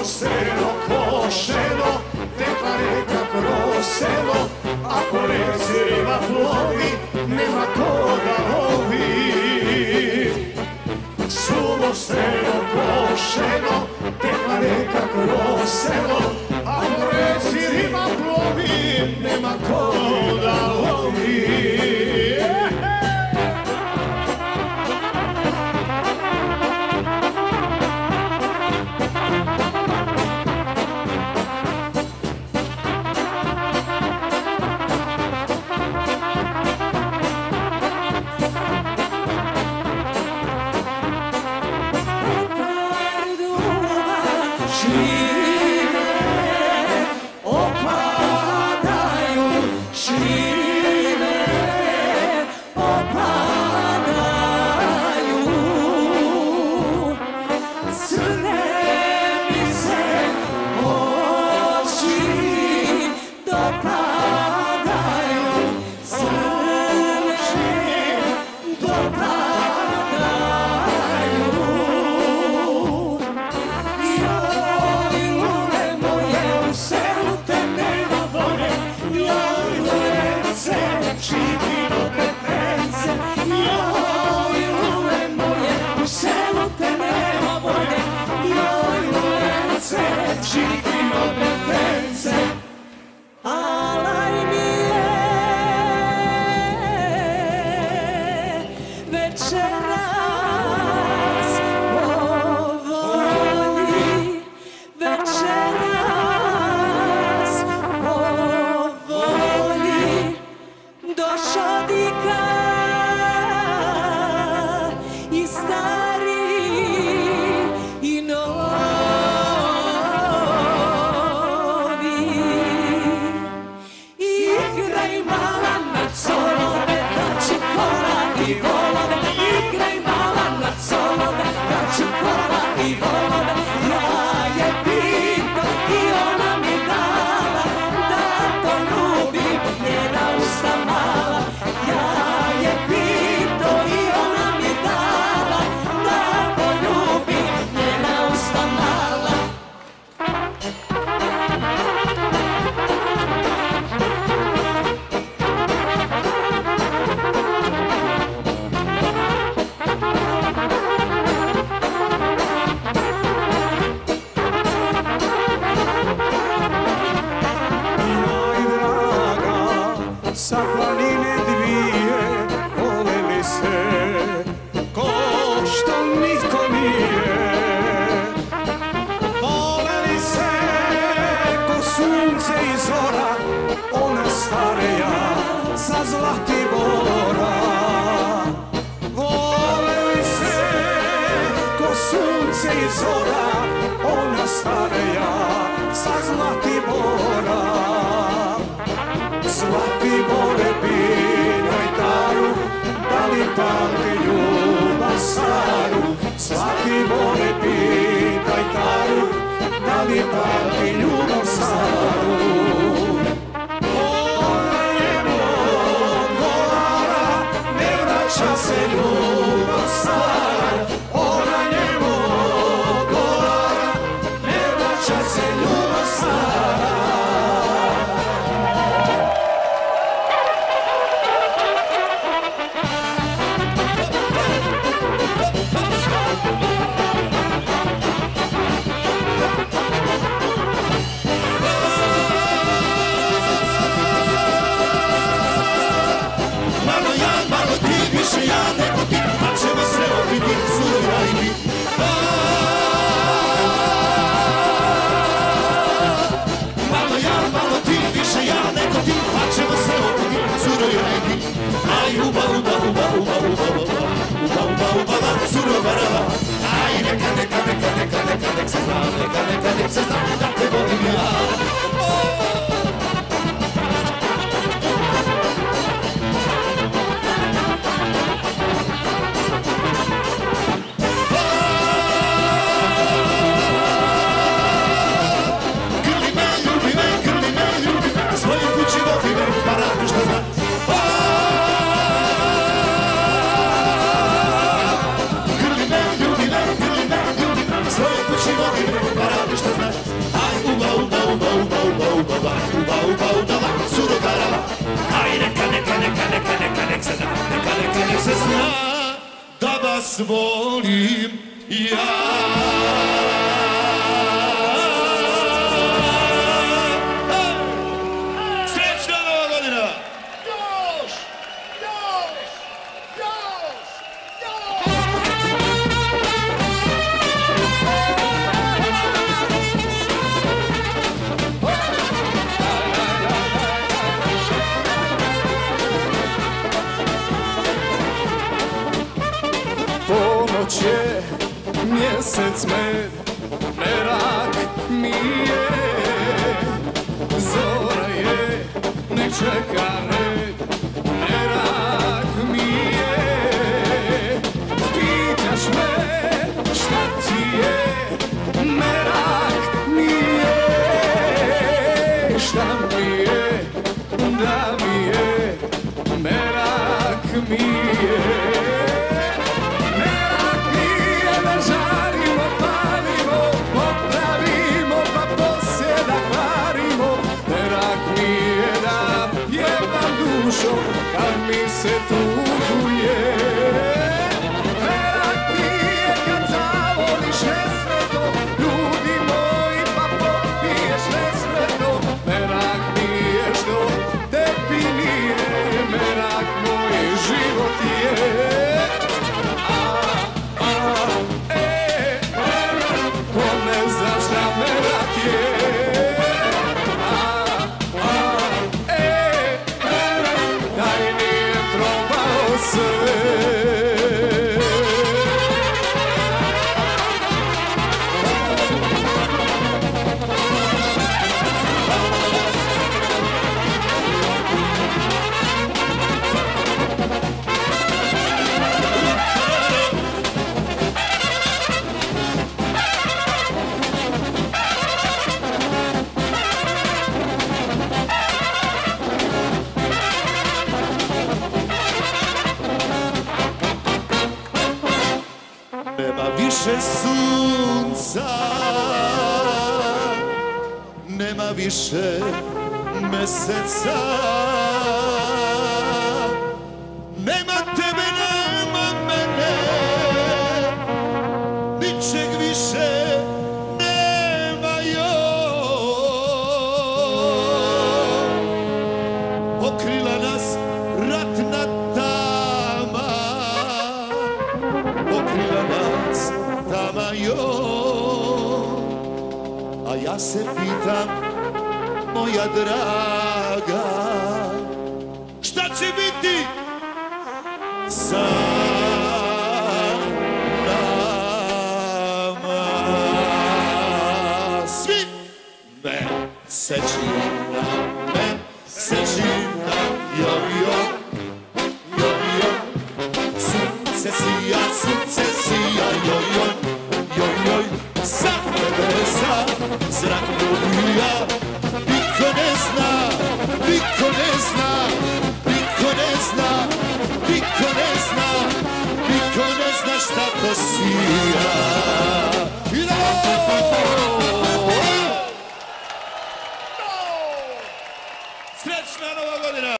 selo košeno, tekla reka kroz selo, a po reci riba plovi, nema ko da lovi. Suvo selo košeno, tekla reka kroz selo, a po reci riba plovi, nema ko da lovi. Sa planine dvije voljeli se ko što niko nije. Voljeli se ko sunce i zora, ona starija sa Zlatibora. Voljeli se ko sunce i zora, ona starija sa Zlatibora. Zlatibore, pitaj Taru, da li pamti ljubav staru. Zlatibore, pitaj Taru, da li pamti ljubav staru. Ona njemu odgovara, ne vraća se ljubav stara. Ona njemu odgovara, ne vraća se ljubav stara. Nek se zna da te volim ja. Grli me, ljubi me, svoju kući vodi me, pa radi što zna. Grli me, ljubi me, svoju kući vodi me, pa radi što znaš. vas volim ja. Ponoć je, mjesec med, merak mi je. Zora je, nek čeka red, merak mi je. Pitaš me šta ti je, merak mi je. Šta mi je, da mi je, merak mi je. Kad mi se tuguje, merak mi je kad zavoliš nesretno, ljudi moji pa popiješ nesretno. Merak mi je što tebi nije, merak moj život je. Ko ne zna šta merak je. Nema više sunca, nema više meseca, nema tebe, nema mene, ničeg više nema joj. Pokrila nas ratna tama, pokrila nas tama joj. A ja se pitam, moja draga, šta će biti sa nama? Svi mesečina, mesečina, joj, joj, joj, joj. Sunce sija, joj, joj, joj, joj. Sa nebesa zrak probija. Niko ne zna, niko ne zna, niko ne zna, niko ne zna, niko ne zna šta to sija.